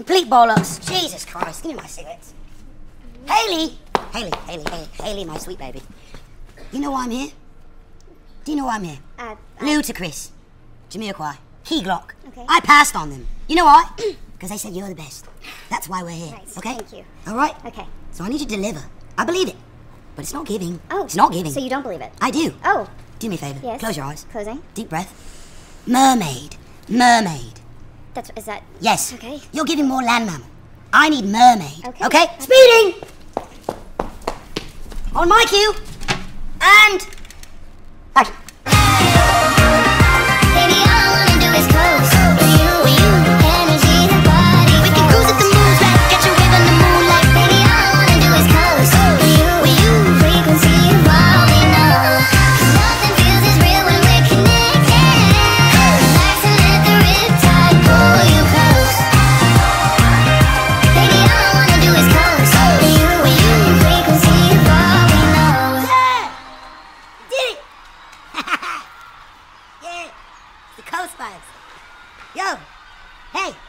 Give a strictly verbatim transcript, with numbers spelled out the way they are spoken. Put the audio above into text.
Complete bollocks. Jesus Christ, give me my cigarettes. Hailee! Hailee, Hailee, Hailee, Hailee, my sweet baby. You know why I'm here? Do you know why I'm here? Uh, uh, Ludacris, Jamiroquai, Key Glock. Okay. I passed on them. You know why? Because they said you're the best. That's why we're here. Nice. Okay? Thank you. All right? Okay. So I need you to deliver. I believe it. But it's not giving. Oh. It's not giving. So you don't believe it? I do. Oh. Do me a favour. Yes. Close your eyes. Closing. Deep breath. Mermaid. Mermaid. That's, is that? Yes. Okay. You're giving more land mammal. I need mermaid. Okay. Okay? Speeding! On my cue. And... action. Baby, all I wanna do is close with you, with you. Energy, the body. We can cruise at the moon's back, catch a wave on the moonlight. Baby, all I wanna do is close with you, with you. Frequency evolving, no. 'Cause nothing feels as real when we're connected. Relax and let the riptide pull you close. Baby, all I wanna do is close with you, with you. Frequency evolving, no. Yeah! Did it! Yeah! The Coast Vibes. Yo! Hey!